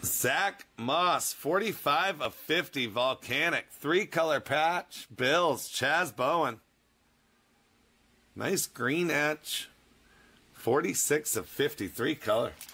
Zack Moss, 45 of 50, Volcanic, 3-color patch, Bills, Chaz Bowen. Nice green etch, 46 of 50, 3-color.